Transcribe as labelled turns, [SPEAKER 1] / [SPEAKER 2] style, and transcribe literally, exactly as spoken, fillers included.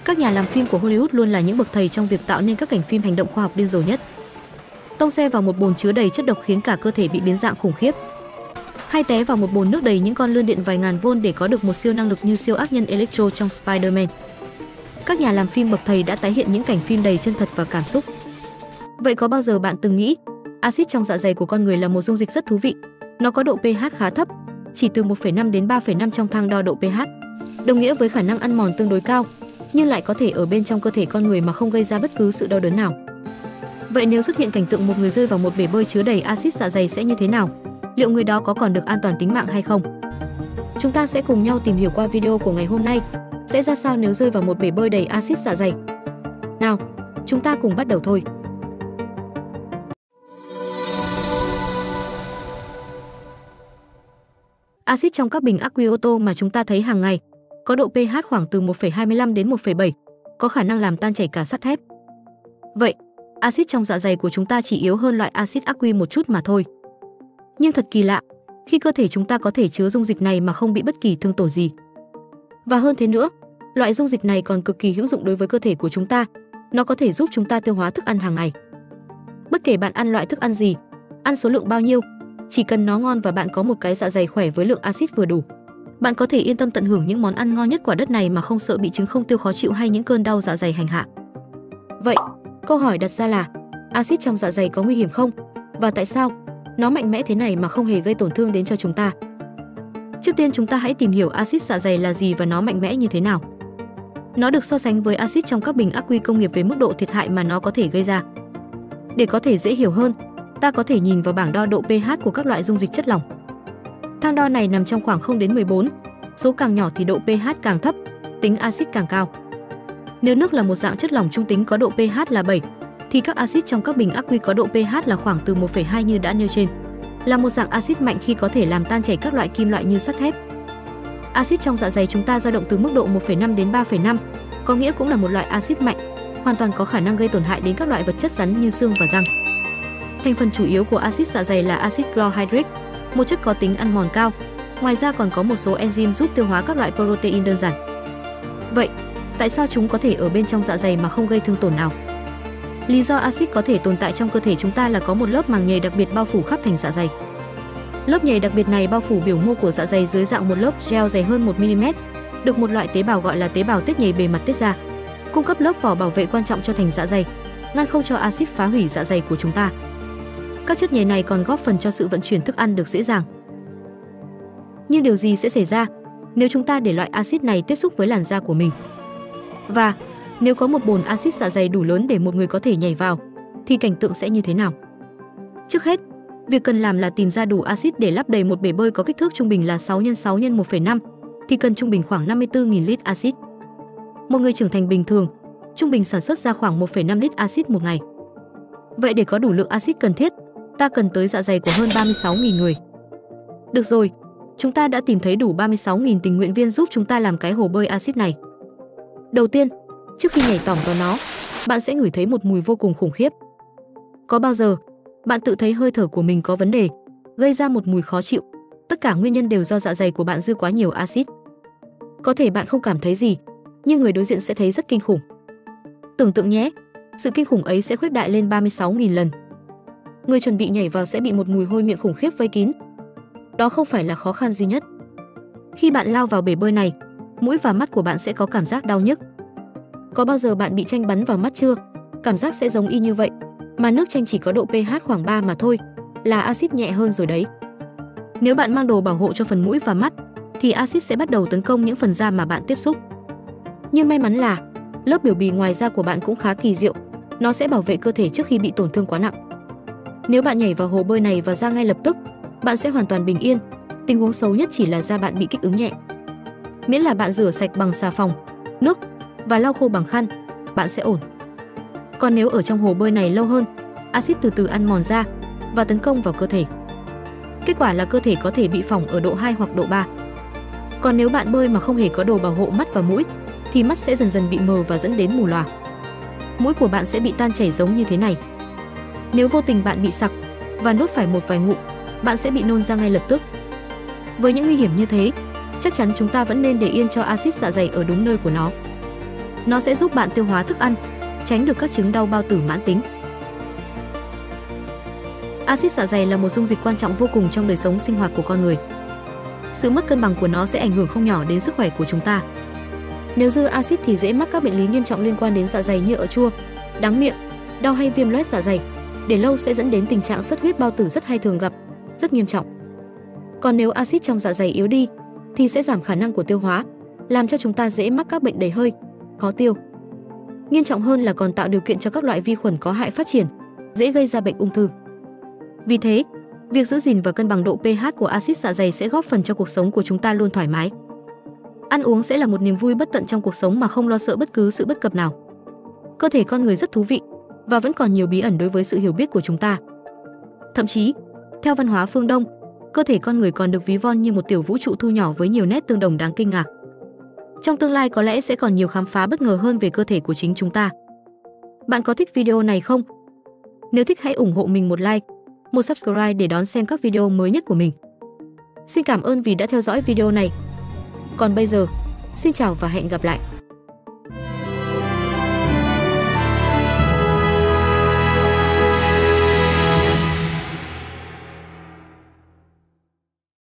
[SPEAKER 1] Các nhà làm phim của Hollywood luôn là những bậc thầy trong việc tạo nên các cảnh phim hành động khoa học điên rồ nhất. Tông xe vào một bồn chứa đầy chất độc khiến cả cơ thể bị biến dạng khủng khiếp. Hay té vào một bồn nước đầy những con lươn điện vài ngàn vôn để có được một siêu năng lực như siêu ác nhân Electro trong Spider-Man. Các nhà làm phim bậc thầy đã tái hiện những cảnh phim đầy chân thật và cảm xúc. Vậy có bao giờ bạn từng nghĩ axit trong dạ dày của con người là một dung dịch rất thú vị? Nó có độ pH khá thấp, chỉ từ một phẩy năm đến ba phẩy năm trong thang đo độ pH, đồng nghĩa với khả năng ăn mòn tương đối cao, nhưng lại có thể ở bên trong cơ thể con người mà không gây ra bất cứ sự đau đớn nào. Vậy nếu xuất hiện cảnh tượng một người rơi vào một bể bơi chứa đầy axit dạ dày sẽ như thế nào? Liệu người đó có còn được an toàn tính mạng hay không? Chúng ta sẽ cùng nhau tìm hiểu qua video của ngày hôm nay. Sẽ ra sao nếu rơi vào một bể bơi đầy axit dạ dày? Nào, chúng ta cùng bắt đầu thôi. Axit trong các bình aqua ô tô mà chúng ta thấy hàng ngày có độ pH khoảng từ một phẩy hai mươi lăm đến một phẩy bảy, có khả năng làm tan chảy cả sắt thép. Vậy, axit trong dạ dày của chúng ta chỉ yếu hơn loại axit aqua một chút mà thôi. Nhưng thật kỳ lạ, khi cơ thể chúng ta có thể chứa dung dịch này mà không bị bất kỳ thương tổn gì. Và hơn thế nữa, loại dung dịch này còn cực kỳ hữu dụng đối với cơ thể của chúng ta. Nó có thể giúp chúng ta tiêu hóa thức ăn hàng ngày. Bất kể bạn ăn loại thức ăn gì, ăn số lượng bao nhiêu, chỉ cần nó ngon và bạn có một cái dạ dày khỏe với lượng axit vừa đủ, bạn có thể yên tâm tận hưởng những món ăn ngon nhất quả đất này mà không sợ bị chứng không tiêu khó chịu hay những cơn đau dạ dày hành hạ. Vậy, câu hỏi đặt ra là axit trong dạ dày có nguy hiểm không? Và tại sao nó mạnh mẽ thế này mà không hề gây tổn thương đến cho chúng ta? Trước tiên chúng ta hãy tìm hiểu axit dạ dày là gì và nó mạnh mẽ như thế nào. Nó được so sánh với axit trong các bình aqua công nghiệp về mức độ thiệt hại mà nó có thể gây ra. Để có thể dễ hiểu hơn, ta có thể nhìn vào bảng đo độ pH của các loại dung dịch chất lỏng. Thang đo này nằm trong khoảng không đến mười bốn, số càng nhỏ thì độ pH càng thấp, tính axit càng cao. Nếu nước là một dạng chất lỏng trung tính có độ pH là bảy, thì các axit trong các bình aqua có độ pH là khoảng từ một phẩy hai như đã nêu trên, là một dạng axit mạnh khi có thể làm tan chảy các loại kim loại như sắt thép. Axit trong dạ dày chúng ta dao động từ mức độ một phẩy năm đến ba phẩy năm, có nghĩa cũng là một loại axit mạnh, hoàn toàn có khả năng gây tổn hại đến các loại vật chất rắn như xương và răng. Thành phần chủ yếu của axit dạ dày là axit chlorhydric, một chất có tính ăn mòn cao. Ngoài ra còn có một số enzyme giúp tiêu hóa các loại protein đơn giản. Vậy, tại sao chúng có thể ở bên trong dạ dày mà không gây thương tổn nào? Lý do axit có thể tồn tại trong cơ thể chúng ta là có một lớp màng nhầy đặc biệt bao phủ khắp thành dạ dày. Lớp nhầy đặc biệt này bao phủ biểu mô của dạ dày dưới dạng một lớp gel dày hơn một mi-li-mét, được một loại tế bào gọi là tế bào tiết nhầy bề mặt tiết ra, cung cấp lớp vỏ bảo vệ quan trọng cho thành dạ dày, ngăn không cho axit phá hủy dạ dày của chúng ta. Các chất nhầy này còn góp phần cho sự vận chuyển thức ăn được dễ dàng. Nhưng điều gì sẽ xảy ra nếu chúng ta để loại axit này tiếp xúc với làn da của mình? Và nếu có một bồn axit dạ dày đủ lớn để một người có thể nhảy vào, thì cảnh tượng sẽ như thế nào? Trước hết, việc cần làm là tìm ra đủ axit để lấp đầy một bể bơi có kích thước trung bình là sáu nhân sáu nhân một phẩy năm, thì cần trung bình khoảng năm mươi tư nghìn lít axit. Một người trưởng thành bình thường trung bình sản xuất ra khoảng một phẩy năm lít axit một ngày. Vậy để có đủ lượng axit cần thiết, ta cần tới dạ dày của hơn ba mươi sáu nghìn người. Được rồi, chúng ta đã tìm thấy đủ ba mươi sáu nghìn tình nguyện viên giúp chúng ta làm cái hồ bơi axit này. Đầu tiên, trước khi nhảy tỏm vào nó, bạn sẽ ngửi thấy một mùi vô cùng khủng khiếp. Có bao giờ bạn tự thấy hơi thở của mình có vấn đề, gây ra một mùi khó chịu? Tất cả nguyên nhân đều do dạ dày của bạn dư quá nhiều axit. Có thể bạn không cảm thấy gì, nhưng người đối diện sẽ thấy rất kinh khủng. Tưởng tượng nhé, sự kinh khủng ấy sẽ khuếch đại lên ba mươi sáu nghìn lần. Người chuẩn bị nhảy vào sẽ bị một mùi hôi miệng khủng khiếp vây kín. Đó không phải là khó khăn duy nhất. Khi bạn lao vào bể bơi này, mũi và mắt của bạn sẽ có cảm giác đau nhức. Có bao giờ bạn bị chanh bắn vào mắt chưa? Cảm giác sẽ giống y như vậy, mà nước chanh chỉ có độ pH khoảng ba mà thôi, là axit nhẹ hơn rồi đấy. Nếu bạn mang đồ bảo hộ cho phần mũi và mắt, thì axit sẽ bắt đầu tấn công những phần da mà bạn tiếp xúc. Nhưng may mắn là lớp biểu bì ngoài da của bạn cũng khá kỳ diệu, nó sẽ bảo vệ cơ thể trước khi bị tổn thương quá nặng. Nếu bạn nhảy vào hồ bơi này và ra ngay lập tức, bạn sẽ hoàn toàn bình yên. Tình huống xấu nhất chỉ là da bạn bị kích ứng nhẹ. Miễn là bạn rửa sạch bằng xà phòng, nước và lau khô bằng khăn, bạn sẽ ổn. Còn nếu ở trong hồ bơi này lâu hơn, axit từ từ ăn mòn da và tấn công vào cơ thể. Kết quả là cơ thể có thể bị phỏng ở độ hai hoặc độ ba. Còn nếu bạn bơi mà không hề có đồ bảo hộ mắt và mũi, thì mắt sẽ dần dần bị mờ và dẫn đến mù lòa. Mũi của bạn sẽ bị tan chảy giống như thế này. Nếu vô tình bạn bị sặc và nuốt phải một vài ngụm, bạn sẽ bị nôn ra ngay lập tức. Với những nguy hiểm như thế, chắc chắn chúng ta vẫn nên để yên cho axit dạ dày ở đúng nơi của nó. Nó sẽ giúp bạn tiêu hóa thức ăn, tránh được các chứng đau bao tử mãn tính. Axit dạ dày là một dung dịch quan trọng vô cùng trong đời sống sinh hoạt của con người. Sự mất cân bằng của nó sẽ ảnh hưởng không nhỏ đến sức khỏe của chúng ta. Nếu dư axit thì dễ mắc các bệnh lý nghiêm trọng liên quan đến dạ dày như ợ chua, đắng miệng, đau hay viêm loét dạ dày. Để lâu sẽ dẫn đến tình trạng xuất huyết bao tử rất hay thường gặp, rất nghiêm trọng. Còn nếu axit trong dạ dày yếu đi thì sẽ giảm khả năng của tiêu hóa, làm cho chúng ta dễ mắc các bệnh đầy hơi, khó tiêu. Nghiêm trọng hơn là còn tạo điều kiện cho các loại vi khuẩn có hại phát triển, dễ gây ra bệnh ung thư. Vì thế, việc giữ gìn và cân bằng độ pH của axit dạ dày sẽ góp phần cho cuộc sống của chúng ta luôn thoải mái. Ăn uống sẽ là một niềm vui bất tận trong cuộc sống mà không lo sợ bất cứ sự bất cập nào. Cơ thể con người rất thú vị và vẫn còn nhiều bí ẩn đối với sự hiểu biết của chúng ta. Thậm chí, theo văn hóa phương Đông, cơ thể con người còn được ví von như một tiểu vũ trụ thu nhỏ với nhiều nét tương đồng đáng kinh ngạc. Trong tương lai có lẽ sẽ còn nhiều khám phá bất ngờ hơn về cơ thể của chính chúng ta. Bạn có thích video này không? Nếu thích hãy ủng hộ mình một like, một subscribe để đón xem các video mới nhất của mình. Xin cảm ơn vì đã theo dõi video này. Còn bây giờ, xin chào và hẹn gặp lại.